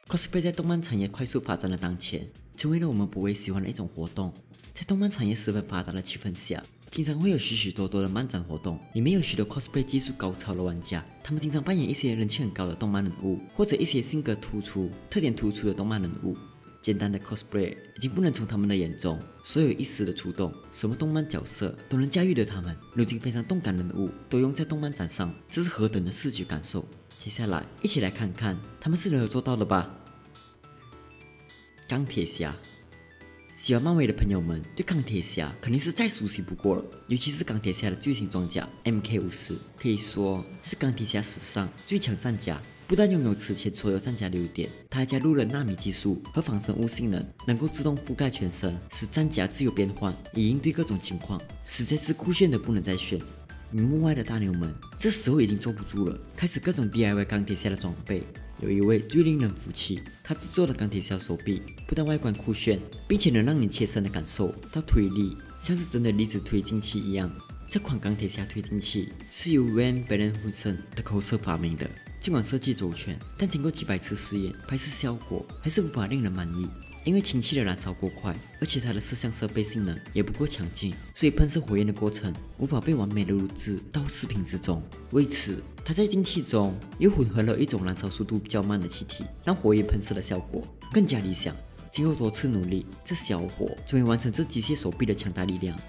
cosplay 在动漫产业快速发展的当前，成为了我们不为喜欢的一种活动。在动漫产业十分发达的气氛下，经常会有许许多多的漫展活动，里面有许多 cosplay 技术高超的玩家，他们经常扮演一些人气很高的动漫人物，或者一些性格突出、特点突出的动漫人物。简单的 cosplay 已经不能从他们的眼中所有一丝的触动，什么动漫角色都能驾驭的他们，如今非常动感人物都用在动漫展上，这是何等的视觉感受！接下来一起来看看他们是如何做到的吧。钢铁侠，喜欢漫威的朋友们对钢铁侠肯定是再熟悉不过了，尤其是钢铁侠的巨型装甲 MK50， 可以说是钢铁侠史上最强战甲。不但拥有此前所有战甲的优点，它还加入了纳米技术和仿生物性能，能够自动覆盖全身，使战甲自由变换，以应对各种情况，实在是酷炫的不能再炫。荧幕外的大牛们这时候已经坐不住了，开始各种 DIY 钢铁侠的装备。有一位最令人服气，他制作的钢铁侠手臂不但外观酷炫，并且能让你切身的感受到推力，像是真的离子推进器一样。这款钢铁侠推进器是由 Van Berenhusen 的口色发明的。尽管设计周全，但经过几百次试验，拍摄效果还是无法令人满意。因为氢气的燃烧过快，而且它的摄像设备性能也不够强劲，所以喷射火焰的过程无法被完美的录制到视频之中。为此，它在进气中又混合了一种燃烧速度比较慢的气体，让火焰喷射的效果更加理想。经过多次努力，这小伙终于完成这机械手臂的强大力量。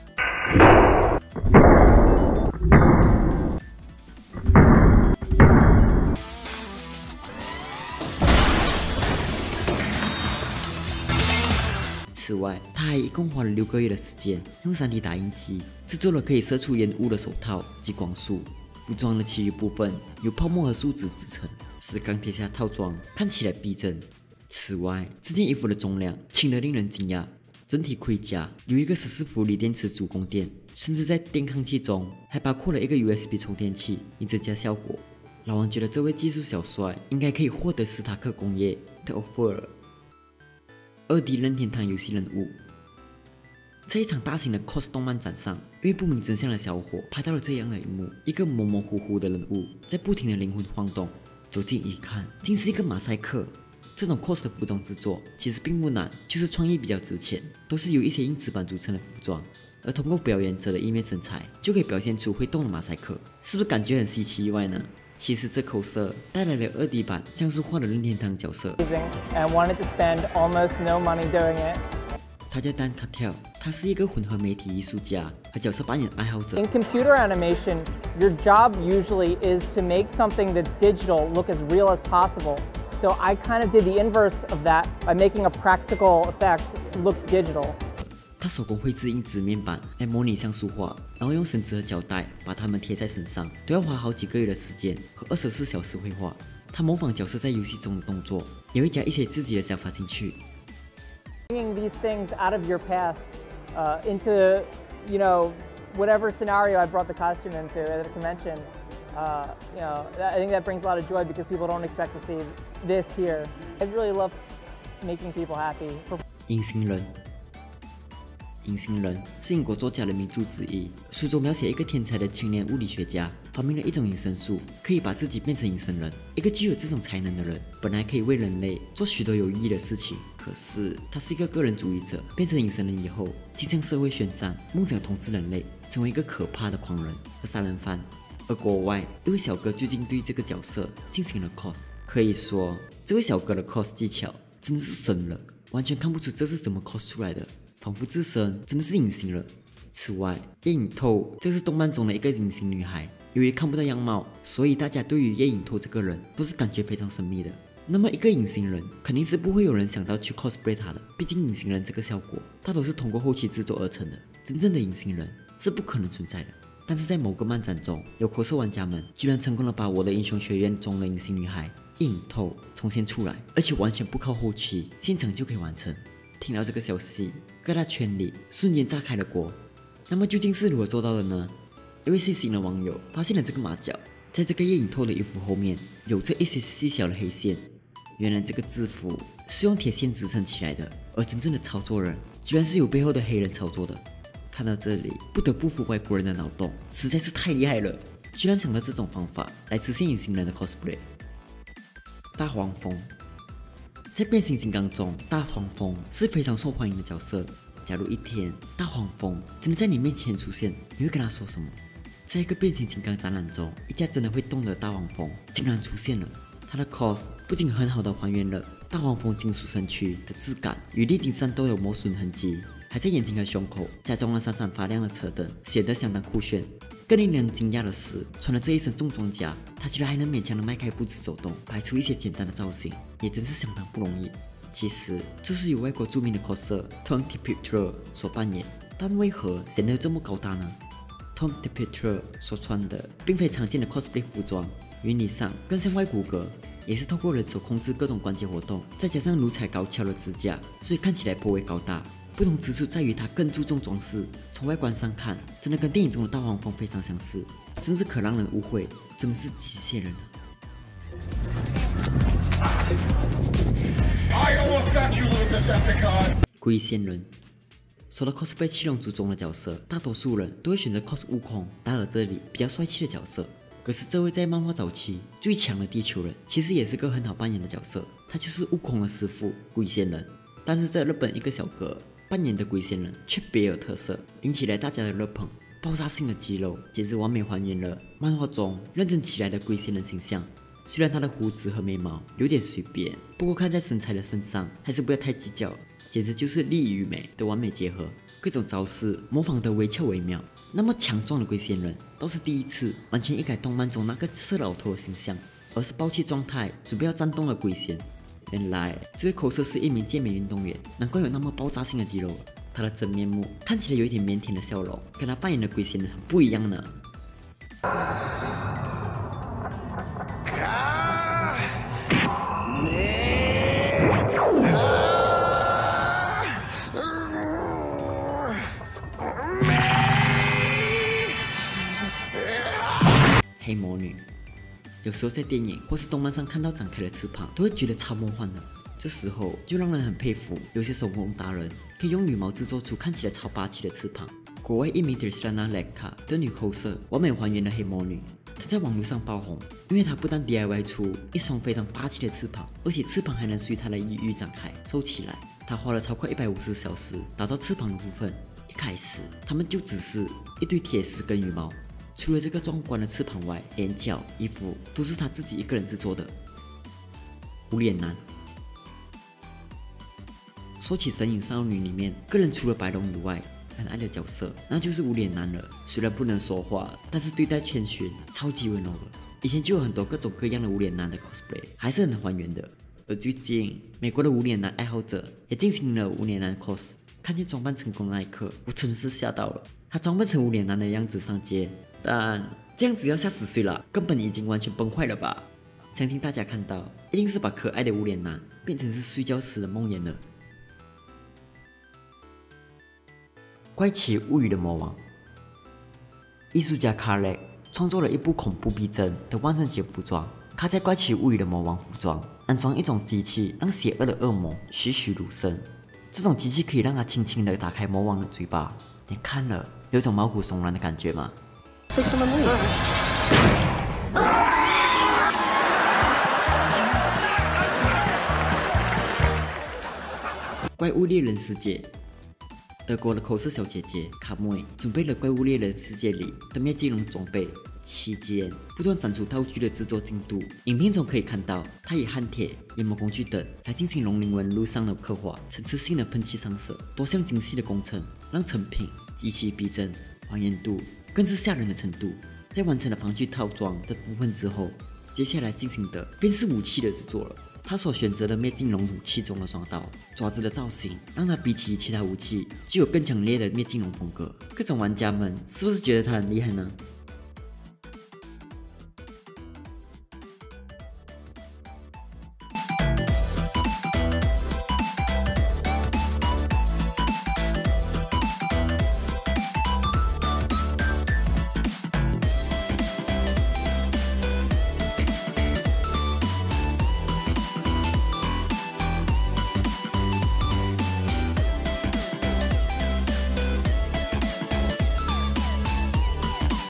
此外，他还一共花了6个月的时间，用 3D 打印机制作了可以射出烟雾的手套及光束。服装的其余部分由泡沫和树脂制成，使钢铁侠套装看起来逼真。此外，这件衣服的重量轻得令人惊讶，整体盔甲有一个14伏锂电池主供电，甚至在电抗器中还包括了一个 USB 充电器，以增加效果。老王觉得这位技术小帅应该可以获得史塔克工业的 offer。2D 任天堂游戏人物，在一场大型的 cos 动漫展上，因为不明真相的小伙拍到了这样的一幕：一个模模糊糊的人物在不停的灵魂晃动，走近一看，竟是一个马赛克。这种 cos 的服装制作其实并不难，就是创意比较值钱，都是由一些硬纸板组成的服装，而通过表演者的意面身材，就可以表现出会动的马赛克，是不是感觉很稀奇意外呢？其实这口色带来了2D 版像素化的任天堂角色。他叫Dan Cartel， 他是一个混合媒体艺术家和角色扮演爱好者。 In computer animation, your job usually is to make something that's digital look as real as possible. So I kind of did the inverse of that by making a practical effect look digital. 他手工绘制硬纸面板来模拟像素画，然后用绳子和胶带把它们贴在身上，都要花好几个月的时间和24小时绘画。他模仿角色在游戏中的动作，也会加一些自己的想法进去。 Bringing these things out of your past into, whatever scenario I brought the costume into at the convention, I think that brings a lot of joy because people don't expect to see this here. I really love making people happy. 隐形人。隐形人是英国作家的名著之一，书中描写一个天才的青年物理学家发明了一种隐身术，可以把自己变成隐身人。一个具有这种才能的人，本来可以为人类做许多有意义的事情，可是他是一个个人主义者，变成隐身人以后，竟向社会宣战，梦想统治人类，成为一个可怕的狂人和杀人犯。而国外一位小哥最近对这个角色进行了 cos， 可以说这位小哥的 cos 技巧真的是神了，完全看不出这是怎么 cos 出来的。仿佛自身真的是隐形人。此外，叶影透这是动漫中的一个隐形女孩，由于看不到样貌，所以大家对于叶影透这个人都是感觉非常神秘的。那么一个隐形人肯定是不会有人想到去 cosplay 他的，毕竟隐形人这个效果大都是通过后期制作而成的，真正的隐形人是不可能存在的。但是在某个漫展中，有 cos 玩家们居然成功的把我的英雄学院中的隐形女孩叶影透重现出来，而且完全不靠后期，现场就可以完成。听到这个消息，各大圈里瞬间炸开了锅。那么究竟是如何做到的呢？一位细心的网友发现了这个马脚，在这个叶影透的衣服后面有着一些细小的黑线。原来这个制服是用铁线支撑起来的，而真正的操作人居然是有背后的黑人操作的。看到这里，不得不服外国人的脑洞，实在是太厉害了，居然想到这种方法来实现隐形人的 cosplay。大黄蜂在变形金刚中，大黄蜂是非常受欢迎的角色。假如一天大黄蜂真的在你面前出现，你会跟他说什么？在一个变形金刚展览中，一架真的会动的大黄蜂竟然出现了。它的 cos 不仅很好的还原了大黄蜂金属身躯的质感与历经战斗的磨损痕迹，还在眼睛和胸口加装了闪闪发亮的车灯，显得相当酷炫。更令人惊讶的是，穿了这一身重装甲，他居然还能勉强的迈开步子走动，拍出一些简单的造型，也真是相当不容易。其实这是由外国著名的 coser Tom TePetre 所扮演，但为何显得这么高大呢？ Tom TePetre 所穿的并非常见的 cosplay 服装，原理上更像外骨骼，也是透过人手控制各种关节活动，再加上如此高超的指甲，所以看起来颇为高大。不同之处在于它更注重装饰，从外观上看，真的跟电影中的大黄蜂非常相似，甚至可让人误会真的是机械人。龟仙人，说到 cosplay 七龙珠中的角色，大多数人都会选择 cos 悟空、达尔这里比较帅气的角色。可是这位在漫画早期最强的地球人，其实也是个很好扮演的角色，他就是悟空的师傅龟仙人。但是在日本一个小哥扮演的龟仙人却别有特色，引起了大家的热捧。爆炸性的肌肉简直完美还原了漫画中认真起来的龟仙人形象。虽然他的胡子和眉毛有点随便，不过看在身材的份上，还是不要太计较，简直就是力与美的完美结合，各种招式模仿得惟肖惟妙。那么强壮的龟仙人倒是第一次完全一改动漫中那个色老头的形象，而是暴气状态准备要战斗的龟仙。原来这位 coser 是一名健美运动员，难怪有那么爆炸性的肌肉。他的真面目看起来有一点腼腆的笑容，跟他扮演的龟仙人很不一样呢。黑魔女，有时候在电影或是动漫上看到展开的翅膀，都会觉得超梦幻的。这时候就让人很佩服，有些手工达人可以用羽毛制作出看起来超霸气的翅膀。国外一名 Trisana Lekka 的女 coser 完美还原了黑魔女，她在网络上爆红，因为她不但 DIY 出一双非常霸气的翅膀，而且翅膀还能随她的意欲展开收起来。她花了超过150小时打造翅膀的部分，一开始他们就只是一堆铁丝跟羽毛。除了这个壮观的翅膀外，连脚、衣服都是他自己一个人制作的。无脸男，说起《神隐少女》里面，个人除了白龙以外很爱的角色，那就是无脸男了。虽然不能说话，但是对待谦逊，超级温柔的。以前就有很多各种各样的无脸男的 cosplay， 还是很还原的。而最近，美国的无脸男爱好者也进行了无脸男 cos， 看见装扮成功的那一刻，我真的是吓到了。他装扮成无脸男的样子上街，但这样子要吓死谁了？根本已经完全崩坏了吧！相信大家看到，一定是把可爱的无脸男变成是睡觉时的梦魇了。怪奇物语的魔王，艺术家卡雷创作了一部恐怖逼真的万圣节服装。他在怪奇物语的魔王服装安装一种机器，让邪恶的恶魔栩栩如生。这种机器可以让他轻轻地打开魔王的嘴巴，你看了有种毛骨悚然的感觉吗？怪物猎人世界，德国的coser小姐姐卡梅准备了怪物猎人世界里的灭金龙装备，期间不断展出道具的制作进度。影片中可以看到，她以焊铁、研磨工具等来进行龙鳞纹路上的刻画，层次性的喷漆上色，多项精细的工程让成品极其逼真，还原度更是吓人的程度。在完成了防具套装的部分之后，接下来进行的便是武器的制作了。他所选择的灭金龙武器中的双刀，爪子的造型让他比起其他武器具有更强烈的灭金龙风格。各种玩家们是不是觉得他很厉害呢？